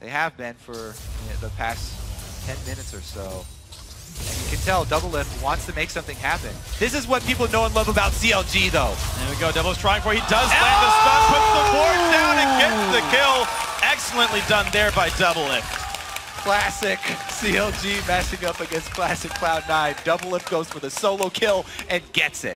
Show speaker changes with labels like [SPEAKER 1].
[SPEAKER 1] They have been for the past 10 minutes or so. And you can tell Doublelift wants to make something happen. This is what people know and love about CLG, though.
[SPEAKER 2] There we go. Doublelift trying for it. He does land the stun, puts the board down, and gets the kill. Excellently done there by Doublelift.
[SPEAKER 1] Classic CLG matching up against classic Cloud9. Doublelift goes for the solo kill and gets it.